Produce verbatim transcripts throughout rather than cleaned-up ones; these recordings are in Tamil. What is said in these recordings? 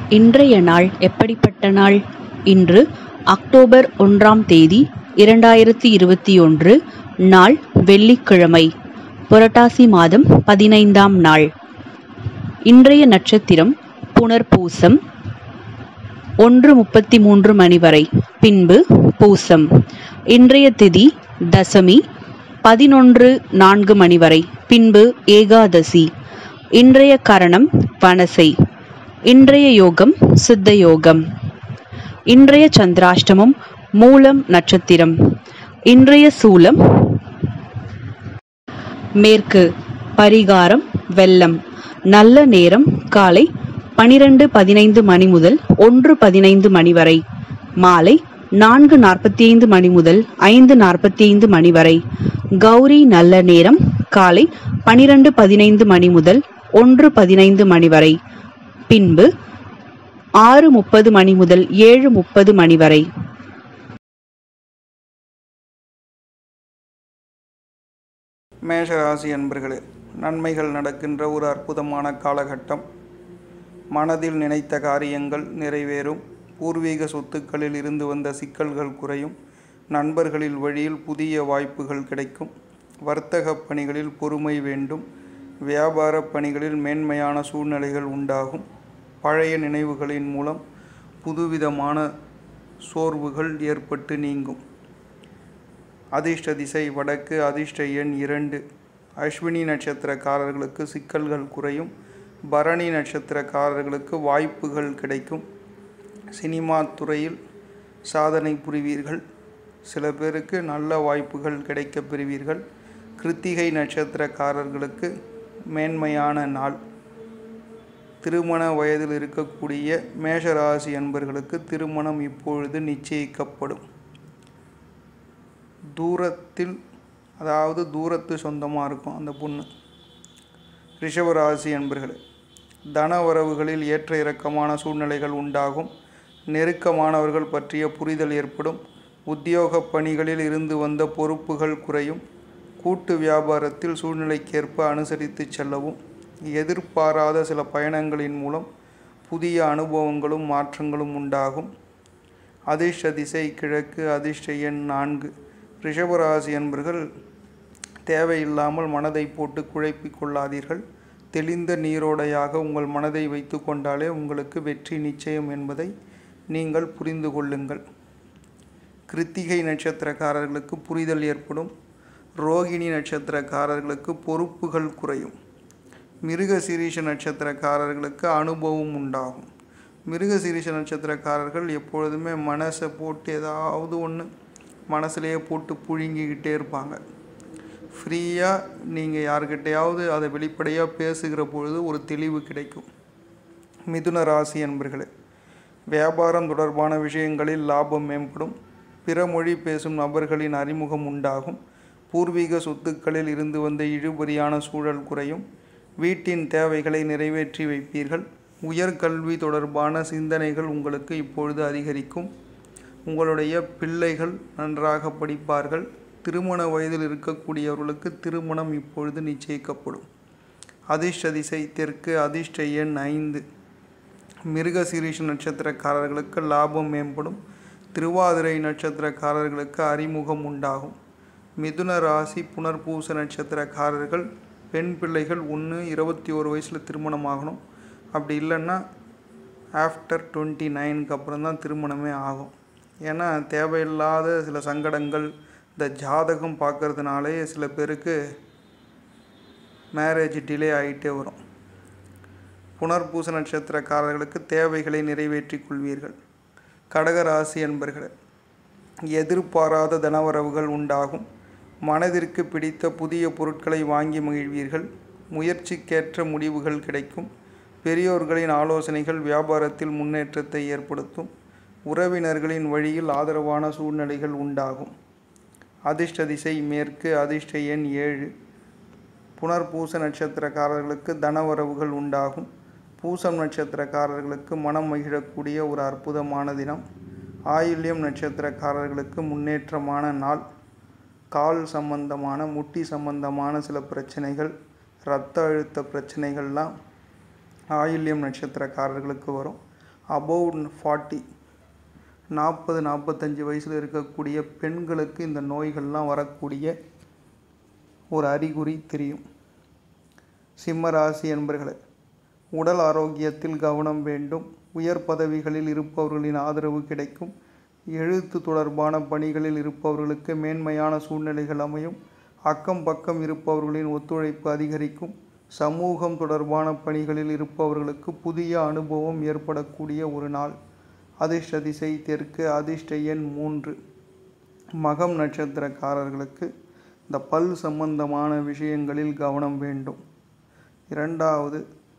இன்றைய நாள் எப்படிப்பட்ட நாள்? இன்று அக்டோபர் ஒன்றாம் தேதி இரண்டாயிரத்தி இருபத்தி ஒன்று. நாள் வெள்ளிக்கிழமை. புரட்டாசி மாதம் பதினைந்தாம் நாள். இன்றைய நட்சத்திரம் புனர்பூசம். ஒன்று முப்பத்தி மூன்று மணி வரை, பின்பு பூசம். இன்றைய திதி தசமி. பதினொன்று நான்கு மணி வரை, பின்பு ஏகாதசி. இன்றைய கரணம் வனசை. இன்றைய யோகம் சித்த யோகம். இன்றைய சந்திராஷ்டமம் மூலம் நட்சத்திரம். இன்றைய சூலம் மேற்கு. பரிகாரம் வெள்ளம். நல்ல நேரம் காலை பனிரெண்டு பதினைந்து மணி முதல் ஒன்று பதினைந்து மணி வரை, மாலை நான்கு நாற்பத்தி ஐந்து மணி முதல் ஐந்து நாற்பத்தி ஐந்து மணி வரை. கௌரி நல்ல நேரம் காலை பனிரெண்டு பதினைந்து மணி முதல் ஒன்று பதினைந்து மணி வரை, பின்பு ஆறு முப்பது மணி முதல் ஏழு முப்பது மணி வரை. மேஷராசி அன்பர்களே, நன்மைகள் நடக்கின்ற ஒரு அற்புதமான காலகட்டம். மனதில் நினைத்த காரியங்கள் நிறைவேறும். பூர்வீக சொத்துக்களில் இருந்து வந்த சிக்கல்கள் குறையும். நண்பர்களில் வழியில் புதிய வாய்ப்புகள் கிடைக்கும். வர்த்தக பணிகளில் பொறுமை வேண்டும். வியாபார பணிகளில் மேன்மையான சூழ்நிலைகள் உண்டாகும். பழைய நினைவுகளின் மூலம் புதுவிதமான சோர்வுகள் ஏற்பட்டு நீங்கும். அதிர்ஷ்ட திசை வடக்கு. அதிர்ஷ்ட எண் இரண்டு. அஸ்வினி நட்சத்திரக்காரர்களுக்கு சிக்கல்கள் குறையும். பரணி நட்சத்திரக்காரர்களுக்கு வாய்ப்புகள் கிடைக்கும். சினிமா துறையில் சாதனை புரிவீர்கள். சில பேருக்கு நல்ல வாய்ப்புகள் கிடைக்க பெறுவீர்கள். கிருத்திகை நட்சத்திரக்காரர்களுக்கு மேன்மையான நாள். திருமண வயதில் இருக்கக்கூடிய மேஷராசி அன்பர்களுக்கு திருமணம் இப்பொழுது நிச்சயிக்கப்படும். தூரத்தில், அதாவது தூரத்து சொந்தமாக இருக்கும் அந்த பொண்ணு. ரிஷபராசி அன்பர்களே, தன வரவுகளில் ஏற்ற இறக்கமான சூழ்நிலைகள் உண்டாகும். நெருக்கமானவர்கள் பற்றிய புரிதல் ஏற்படும். உத்தியோக பணிகளில் இருந்து வந்த பொறுப்புகள் குறையும். கூட்டு வியாபாரத்தில் சூழ்நிலைக்கேற்ப அனுசரித்து செல்லவும். எதிர்பாராத சில பயணங்களின் மூலம் புதிய அனுபவங்களும் மாற்றங்களும் உண்டாகும். அதிர்ஷ்ட திசை கிழக்கு. அதிர்ஷ்ட எண் நான்கு. ரிஷபராசி அன்பர்கள், தேவையில்லாமல் மனதை போட்டு குழப்பிக் கொள்ளாதீர்கள். தெளிந்த நீரோடையாக உங்கள் மனதை வைத்து கொண்டாலே உங்களுக்கு வெற்றி நிச்சயம் என்பதை நீங்கள் புரிந்து கொள்ளுங்கள். கிருத்திகை நட்சத்திரக்காரர்களுக்கு புரிதல் ஏற்படும். ரோகிணி நட்சத்திரக்காரர்களுக்கு பொறுப்புகள் குறையும். மிருக சீரிஷ நட்சத்திரக்காரர்களுக்கு அனுபவம் உண்டாகும். மிருக சீரிஷ நட்சத்திரக்காரர்கள் எப்பொழுதுமே மனசை போட்டு ஏதாவது ஒன்று மனசுலேயே போட்டு புழுங்கிக்கிட்டே இருப்பாங்க. ஃப்ரீயாக நீங்கள் யார்கிட்டையாவது அதை வெளிப்படையாக பேசுகிற பொழுது ஒரு தெளிவு கிடைக்கும். மிதுன ராசி அன்பர்களே, வியாபாரம் தொடர்பான விஷயங்களில் லாபம் மேம்படும். பிற மொழி பேசும் நபர்களின் அறிமுகம் உண்டாகும். பூர்வீக சொத்துக்களில் இருந்து வந்த இழுபறியான சூழல் குறையும். வீட்டின் தேவைகளை நிறைவேற்றி வைப்பீர்கள். உயர்கல்வி தொடர்பான சிந்தனைகள் உங்களுக்கு இப்பொழுது அதிகரிக்கும். உங்களுடைய பிள்ளைகள் நன்றாக படிப்பார்கள். திருமண வயதில் இருக்கக்கூடியவர்களுக்கு திருமணம் இப்பொழுது நிச்சயிக்கப்படும். அதிர்ஷ்ட திசை தெற்கு. அதிர்ஷ்ட எண் ஐந்து. மிருக சீரிஷ நட்சத்திரக்காரர்களுக்கு லாபம் மேம்படும். திருவாதிரை நட்சத்திரக்காரர்களுக்கு அறிமுகம் உண்டாகும். மிதுன ராசி புனர்பூச நட்சத்திரக்காரர்கள், பெண் பிள்ளைகள் ஒன்று இருபத்தி ஒரு வயசில் திருமணம் ஆகணும். அப்படி இல்லைன்னா ஆஃப்டர் டுவெண்ட்டி நைனுக்கு அப்புறம் தான் திருமணமே ஆகும். ஏன்னா தேவையில்லாத சில சங்கடங்கள் இந்த ஜாதகம் பார்க்கறதுனாலே சில பேருக்கு மேரேஜ் டிலே ஆகிட்டே வரும். புனர்பூச நட்சத்திரக்காரர்களுக்கு தேவைகளை நிறைவேற்றி கொள்வீர்கள். கடகராசி என்பர்களே, எதிர்பாராத தனவரவுகள் உண்டாகும். மனதிற்கு பிடித்த புதிய பொருட்களை வாங்கி மகிழ்வீர்கள். முயற்சிக்கேற்ற முடிவுகள் கிடைக்கும். பெரியோர்களின் ஆலோசனைகள் வியாபாரத்தில் முன்னேற்றத்தை ஏற்படுத்தும். உறவினர்களின் வழியில் ஆதரவான சூழ்நிலைகள் உண்டாகும். அதிர்ஷ்ட திசை மேற்கு. அதிர்ஷ்ட எண் ஏழு. புனர்பூச நட்சத்திரக்காரர்களுக்கு தனவரவுகள் உண்டாகும். பூசம் நட்சத்திரக்காரர்களுக்கு மனம் மகிழக்கூடிய ஒரு அற்புதமான தினம். ஆயில்யம் நட்சத்திரக்காரர்களுக்கு முன்னேற்றமான நாள். கால் சம்பந்தமான முட்டி சம்பந்தமான சில பிரச்சனைகள், இரத்த அழுத்த பிரச்சனைகள்லாம் ஆயில்யம் நட்சத்திரக்காரர்களுக்கு வரும். அபவ் ஃபார்ட்டி நாற்பது நாற்பத்தஞ்சு வயசில் இருக்கக்கூடிய பெண்களுக்கு இந்த நோய்கள்லாம் வரக்கூடிய ஒரு அறிகுறி தெரியும். சிம்ம ராசி என்பர்களே, உடல் ஆரோக்கியத்தில் கவனம் வேண்டும். உயர் பதவிகளில் இருப்பவர்களின் ஆதரவு கிடைக்கும். எழுத்து தொடர்பான பணிகளில் இருப்பவர்களுக்கு மேன்மையான சூழ்நிலைகள் அமையும். அக்கம் பக்கம் இருப்பவர்களின் ஒத்துழைப்பு அதிகரிக்கும். சமூகம் தொடர்பான பணிகளில் இருப்பவர்களுக்கு புதிய அனுபவம் ஏற்படக்கூடிய ஒரு நாள். அதிர்ஷ்ட திசை தெற்கு. அதிர்ஷ்ட எண் மூன்று. மகம் நட்சத்திரக்காரர்களுக்கு இந்த பல் சம்பந்தமான விஷயங்களில் கவனம் வேண்டும். இரண்டாவது,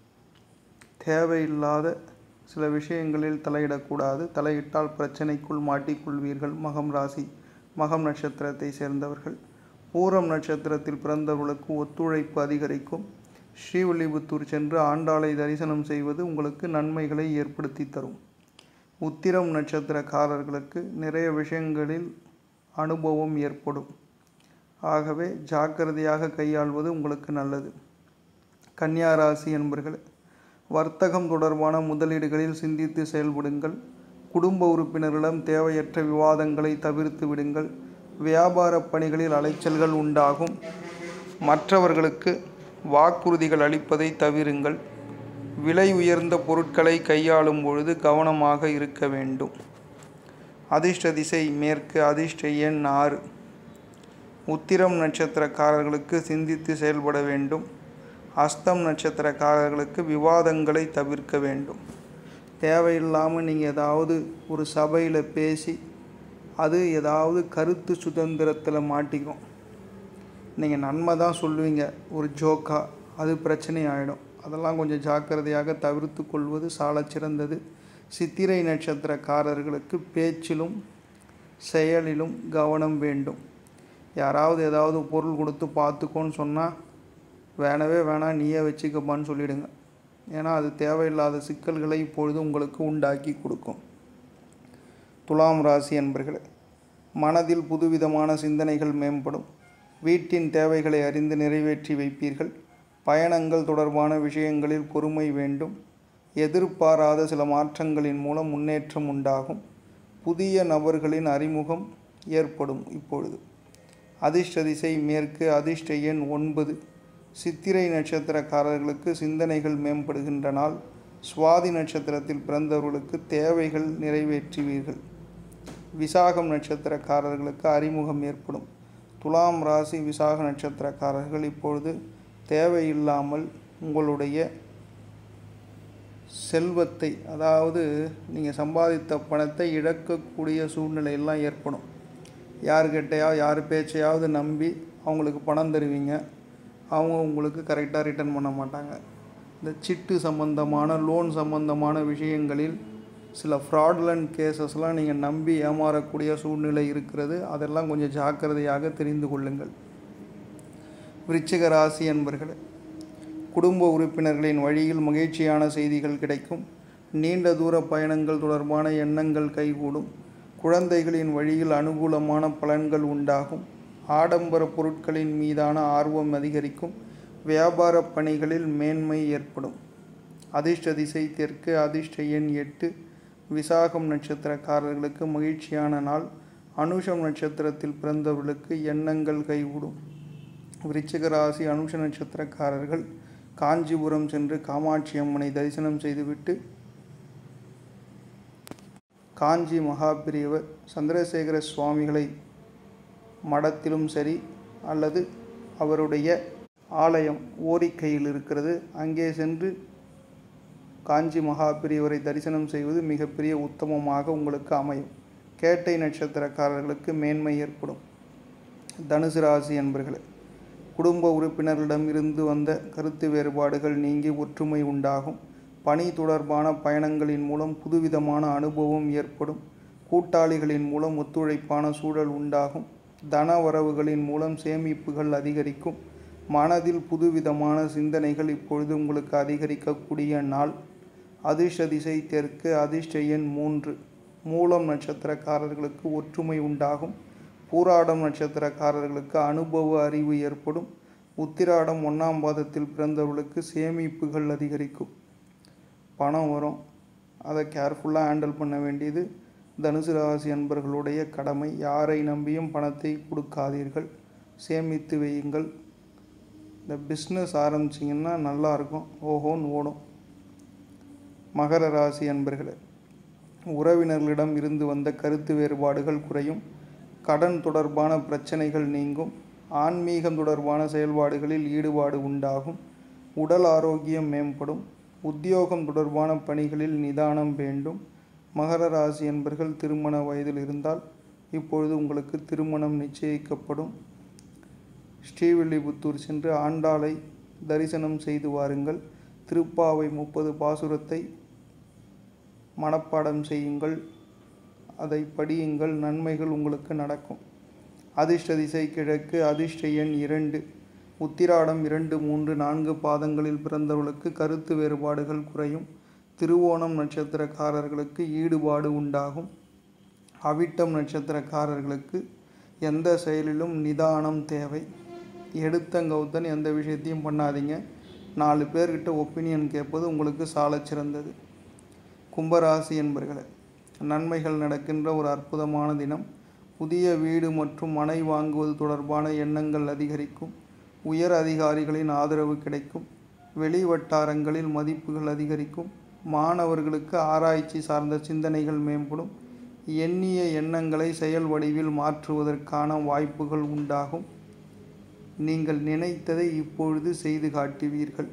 தேவையில்லாத சில விஷயங்களில் தலையிடக்கூடாது. தலையிட்டால் பிரச்சனைக்குள் மாட்டிக்கொள்வீர்கள். மகம் ராசி மகம் நட்சத்திரத்தை சேர்ந்தவர்கள். பூரம் நட்சத்திரத்தில் பிறந்தவர்களுக்கு ஒத்துழைப்பு அதிகரிக்கும். ஸ்ரீவில்லிபுத்தூர் சென்று ஆண்டாளை தரிசனம் செய்வது உங்களுக்கு நன்மைகளை ஏற்படுத்தி தரும். உத்திரம் நட்சத்திரக்காரர்களுக்கு நிறைய விஷயங்களில் அனுபவம் ஏற்படும். ஆகவே ஜாக்கிரதையாக கையாள்வது உங்களுக்கு நல்லது. கன்னியா ராசி என்பர்கள், வர்த்தகம் தொடர்பான முதலீடுகளில் சிந்தித்து செயல்படுங்கள். குடும்ப உறுப்பினர்களிடம் தேவையற்ற விவாதங்களை தவிர்த்து விடுங்கள். வியாபார பணிகளில் அலைச்சல்கள் உண்டாகும். மற்றவர்களுக்கு வாக்குறுதிகள் அளிப்பதை தவிருங்கள். விலை உயர்ந்த பொருட்களை கையாளும் பொழுது கவனமாக இருக்க வேண்டும். அதிர்ஷ்ட திசை மேற்கு. அதிர்ஷ்ட எண் ஆறு. உத்திரம் நட்சத்திரக்காரர்களுக்கு சிந்தித்து செயல்பட வேண்டும். அஸ்தம் நட்சத்திரக்காரர்களுக்கு விவாதங்களை தவிர்க்க வேண்டும். தேவையில்லாமல் நீங்கள் ஏதாவது ஒரு சபையில் பேசி அது ஏதாவது கருத்து சுதந்திரத்தில் மாட்டிக்கும். நீங்கள் நன்மை தான் சொல்லுவீங்க ஒரு ஜோக்கா, அது பிரச்சனை ஆகிடும். அதெல்லாம் கொஞ்சம் ஜாக்கிரதையாக தவிர்த்து கொள்வது சால சிறந்தது. சித்திரை நட்சத்திரக்காரர்களுக்கு பேச்சிலும் செயலிலும் கவனம் வேண்டும். யாராவது ஏதாவது பொருள் கொடுத்து பார்த்துக்கோன்னு சொன்னால் வேணவே வேணாம் நீயே வச்சுக்கப்பான்னு சொல்லிவிடுங்க. ஏன்னா அது தேவையில்லாத சிக்கல்களை இப்பொழுது உங்களுக்கு உண்டாக்கி கொடுக்கும். துலாம் ராசி என்பர்களே, மனதில் புதுவிதமான சிந்தனைகள் மேம்படும். வீட்டின் தேவைகளை அறிந்து நிறைவேற்றி வைப்பீர்கள். பயணங்கள் தொடர்பான விஷயங்களில் பொறுமை வேண்டும். எதிர்பாராத சில மாற்றங்களின் மூலம் முன்னேற்றம் உண்டாகும். புதிய நபர்களின் அறிமுகம் ஏற்படும். இப்பொழுது அதிர்ஷ்ட திசை மேற்கு. அதிர்ஷ்ட எண் ஒன்பது. சித்திரை நட்சத்திரக்காரர்களுக்கு சிந்தனைகள் மேம்படுகின்ற நாள். சுவாதி நட்சத்திரத்தில் பிறந்தவர்களுக்கு தேவைகள் நிறைவேற்றுவீர்கள். விசாகம் நட்சத்திரக்காரர்களுக்கு அறிமுகம் ஏற்படும். துலாம் ராசி விசாக நட்சத்திரக்காரர்கள் இப்பொழுது தேவையில்லாமல் உங்களுடைய செல்வத்தை, அதாவது நீங்கள் சம்பாதித்த பணத்தை இழக்கக்கூடிய சூழ்நிலையெல்லாம் ஏற்படும். யார்கிட்டையாவது யார் பேச்சையாவது நம்பி அவங்களுக்கு பணம் தருவீங்க. அவங்க உங்களுக்கு கரெக்டாக ரிட்டர்ன் பண்ண மாட்டாங்க. இந்த சிட்டு சம்பந்தமான லோன் சம்பந்தமான விஷயங்களில் சில ஃப்ராட்லண்ட் கேசஸ்லாம் நீங்கள் நம்பி ஏமாறக்கூடிய சூழ்நிலை இருக்கிறது. அதெல்லாம் கொஞ்சம் ஜாக்கிரதையாக தெரிந்து கொள்ளுங்கள். விருச்சிக ராசி என்பர்களே, குடும்ப உறுப்பினர்களின் வழியில் மகிழ்ச்சியான செய்திகள் கிடைக்கும். நீண்ட தூர பயணங்கள் தொடர்பான எண்ணங்கள் கைகூடும். குழந்தைகளின் வழியில் அனுகூலமான பலன்கள் உண்டாகும். ஆடம்பர பொருட்களின் மீதான ஆர்வம் அதிகரிக்கும். வியாபார பணிகளில் மேன்மை ஏற்படும். அதிர்ஷ்ட திசை தெற்கு. அதிர்ஷ்ட எண் எட்டு. விசாகம் நட்சத்திரக்காரர்களுக்கு மகிழ்ச்சியான நாள். அனுஷம் நட்சத்திரத்தில் பிறந்தவர்களுக்கு எண்ணங்கள் கைகூடும். விருச்சிக ராசி அனுஷ நட்சத்திரக்காரர்கள் காஞ்சிபுரம் சென்று காமாட்சி அம்மனை தரிசனம் செய்துவிட்டு காஞ்சி மகாபிரியவர் சந்திரசேகர சுவாமிகளை மடத்திலும் சரி அல்லது அவருடைய ஆலயம் ஓரிக்கையில் இருக்கிறது, அங்கே சென்று காஞ்சி மகாபிரியவரை தரிசனம் செய்வது மிகப்பெரிய உத்தமமாக உங்களுக்கு அமையும். கேட்டை நட்சத்திரக்காரர்களுக்கு மேன்மை ஏற்படும். தனுசு ராசி என்பர்களே, குடும்ப உறுப்பினர்களிடம் இருந்து வந்த கருத்து வேறுபாடுகள் நீங்கி ஒற்றுமை உண்டாகும். பணி தொடர்பான பயணங்களின் மூலம் புதுவிதமான அனுபவம் ஏற்படும். கூட்டாளிகளின் மூலம் ஒத்துழைப்பான சூழல் உண்டாகும். தன வரவுகளின் மூலம் சேமிப்புகள் அதிகரிக்கும். மனதில் புதுவிதமான சிந்தனைகள் இப்பொழுது உங்களுக்கு அதிகரிக்கக்கூடிய நாள். அதிர்ஷ்ட திசை தெற்கு. அதிர்ஷ்ட எண் மூன்று. மூலம் நட்சத்திரக்காரர்களுக்கு ஒற்றுமை உண்டாகும். பூராடம் நட்சத்திரக்காரர்களுக்கு அனுபவ அறிவு ஏற்படும். உத்திராடம் ஒன்றாம் பாதத்தில் பிறந்தவர்களுக்கு சேமிப்புகள் அதிகரிக்கும். பணம் வரும். அதை கேர்ஃபுல்லாக ஹேண்டில் பண்ண வேண்டியது தனுசு ராசி அன்பர்களுடைய கடமை. யாரை நம்பியும் பணத்தை கொடுக்காதீர்கள், சேமித்து வையுங்கள். இந்த பிஸ்னஸ் ஆரம்பிச்சிங்கன்னா நல்லாயிருக்கும், ஓஹோன்னு ஓடும். மகர ராசி அன்பர்களே, உறவினர்களிடம் இருந்து வந்த கருத்து வேறுபாடுகள் குறையும், கடன் தொடர்பான பிரச்சனைகள் நீங்கும், ஆன்மீகம் தொடர்பான செயல்பாடுகளில் ஈடுபாடு உண்டாகும், உடல் ஆரோக்கியம் மேம்படும், உத்தியோகம் தொடர்பான பணிகளில் நிதானம் வேண்டும். மகர ராசி என்பர்கள் திருமண வயதில் இருந்தால் இப்பொழுது உங்களுக்கு திருமணம் நிச்சயிக்கப்படும். ஸ்ரீவில்லிபுத்தூர் சென்று ஆண்டாளை தரிசனம் செய்து வாருங்கள். திருப்பாவை முப்பது பாசுரத்தை மனப்பாடம் செய்யுங்கள், அதை படியுங்கள், நன்மைகள் உங்களுக்கு நடக்கும். அதிர்ஷ்ட திசை கிழக்கு, அதிர்ஷ்ட எண் இரண்டு. உத்திராடம் இரண்டு மூன்று நான்கு பாதங்களில் பிறந்தவர்களுக்கு கருத்து வேறுபாடுகள் குறையும். திருவோணம் நட்சத்திரக்காரர்களுக்கு ஈடுபாடு உண்டாகும். அவிட்டம் நட்சத்திரக்காரர்களுக்கு எந்த செயலிலும் நிதானம் தேவை. எடுத்தங்கவுத்தன் எந்த விஷயத்தையும் பண்ணாதீங்க. நாலு பேர்கிட்ட ஒப்பீனியன் கேட்பது உங்களுக்கு சாலச் சிறந்தது. கும்பராசி என்பர்களே, நன்மைகள் நடக்கின்ற ஒரு அற்புதமான தினம். புதிய வீடு மற்றும் மனை வாங்குவது தொடர்பான எண்ணங்கள் அதிகரிக்கும். உயர் அதிகாரிகளின் ஆதரவு கிடைக்கும். வெளி வட்டாரங்களில் மதிப்புகள் அதிகரிக்கும். மாணவர்களுக்கு ஆராய்ச்சி சார்ந்த சிந்தனைகள் மேம்படும். எண்ணிய எண்ணங்களை செயல் வடிவில் மாற்றுவதற்கான வாய்ப்புகள் உண்டாகும். நீங்கள் நினைத்ததை இப்பொழுது செய்து காட்டுவீர்கள்.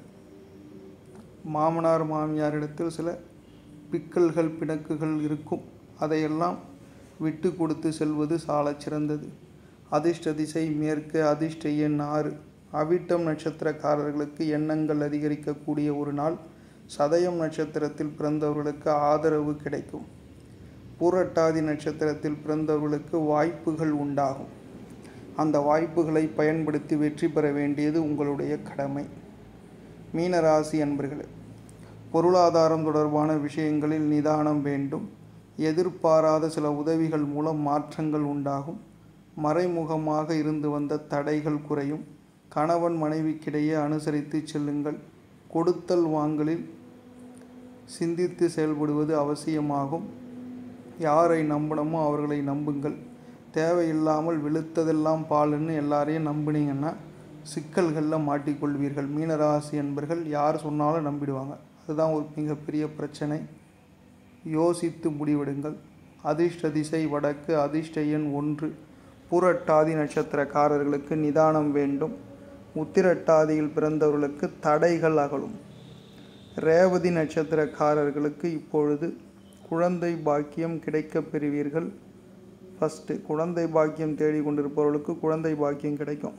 மாமனார் மாமியாரிடத்தில் சில பிக்கல்கள் பிணக்குகள் இருக்கும், அதையெல்லாம் விட்டு கொடுத்து செல்வது சாலச் சிறந்தது. அதிர்ஷ்ட திசை மேற்கு, அதிர்ஷ்ட எண் ஆறு. அவிட்டம் நட்சத்திரக்காரர்களுக்கு எண்ணங்கள் அதிகரிக்கக்கூடிய ஒரு நாள். சதயம் நட்சத்திரத்தில் பிறந்தவர்களுக்கு ஆதரவு கிடைக்கும். பூரட்டாதி நட்சத்திரத்தில் பிறந்தவர்களுக்கு வாய்ப்புகள் உண்டாகும். அந்த வாய்ப்புகளை பயன்படுத்தி வெற்றி பெற வேண்டியது உங்களுடைய கடமை. மீனராசி அன்பர்களே, பொருளாதாரம் தொடர்பான விஷயங்களில் நிதானம் வேண்டும். எதிர்பாராத சில உதவிகள் மூலம் மாற்றங்கள் உண்டாகும். மறைமுகமாக இருந்து வந்த தடைகள் குறையும். கணவன் மனைவிக்கிடையே அனுசரித்து செல்லுங்கள். கொடுத்தல் வாங்கலில் சிந்தித்து செயல்படுவது அவசியமாகும். யாரை நம்பணுமோ அவர்களை நம்புங்கள். தேவையில்லாமல் வெளுத்ததெல்லாம் பாலுன்னு எல்லாரையும் நம்பினீங்கன்னா சிக்கல்களில் மாட்டிக்கொள்வீர்கள். மீனராசி என்பர்கள் யார் சொன்னாலும் நம்பிடுவாங்க, அதுதான் ஒரு மிகப்பெரிய பிரச்சனை. யோசித்து முடிவெடுங்கள். அதிர்ஷ்ட திசை வடக்கு, அதிர்ஷ்ட எண் ஒன்று. பூரட்டாதி நட்சத்திரக்காரர்களுக்கு நிதானம் வேண்டும். உத்திரட்டாதியில் பிறந்தவர்களுக்கு தடைகள் அகலும். ரேவதி நட்சத்திரக்காரர்களுக்கு இப்பொழுது குழந்தை பாக்கியம் கிடைக்கப் பெறுவீர்கள். ஃபஸ்ட்டு குழந்தை பாக்கியம் தேடி கொண்டிருப்பவர்களுக்கு குழந்தை பாக்கியம் கிடைக்கும்.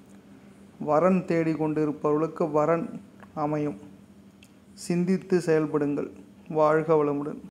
வரன் தேடி கொண்டிருப்பவர்களுக்கு வரன் அமையும். சிந்தித்து செயல்படுங்கள். வாழ்க வளமுடன்.